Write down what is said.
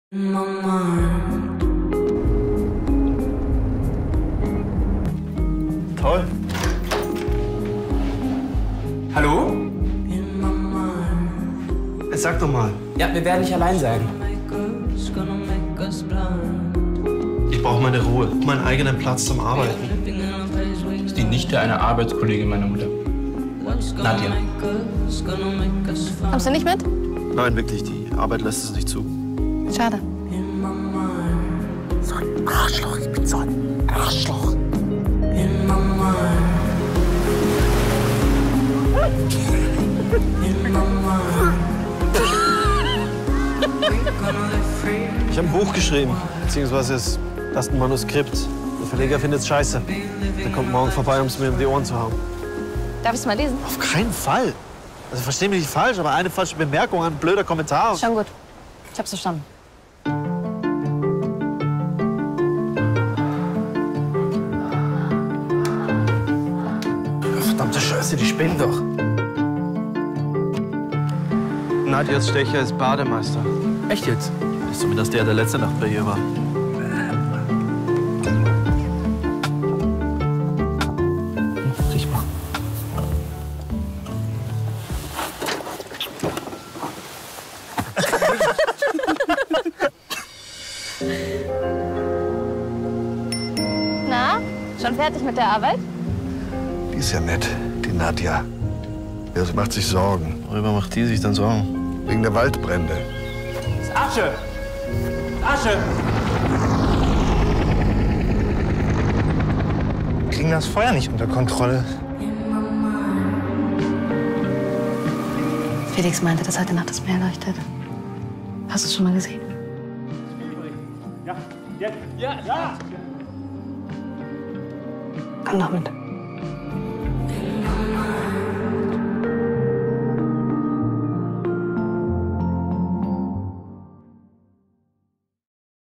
Toll. Hallo? Sag doch mal. Ja, wir werden nicht allein sein. Ich brauche meine Ruhe, meinen eigenen Platz zum Arbeiten. Das ist die Nichte einer Arbeitskollegin meiner Mutter. Nadja. Kommst du nicht mit? Nein, wirklich, die Arbeit lässt es nicht zu. Schade. So ein Arschloch, ich bin so ein Arschloch. Ich habe ein Buch geschrieben, beziehungsweise das ist ein Manuskript. Der Verleger findet es scheiße. Der kommt morgen vorbei, um es mir um die Ohren zu hauen. Darf ich es mal lesen? Auf keinen Fall. Also versteh mich nicht falsch, aber eine falsche Bemerkung, ein blöder Kommentar. Schon gut. Ich hab's verstanden. Verdammte Scheiße, die spinnen doch. Nadjas Stecher ist Bademeister. Echt jetzt? Ist zumindest der letzte Nacht bei ihr war. Riech mal. Na, schon fertig mit der Arbeit? Die ist ja nett, die Nadja. Ja, sie macht sich Sorgen. Worüber macht die sich dann Sorgen? Wegen der Waldbrände. Das ist Asche! Asche! Wir kriegen das Feuer nicht unter Kontrolle. Felix meinte, dass heute Nacht das Meer leuchtet. Hast du es schon mal gesehen? Ja, jetzt. Ja, ja. Komm doch mit.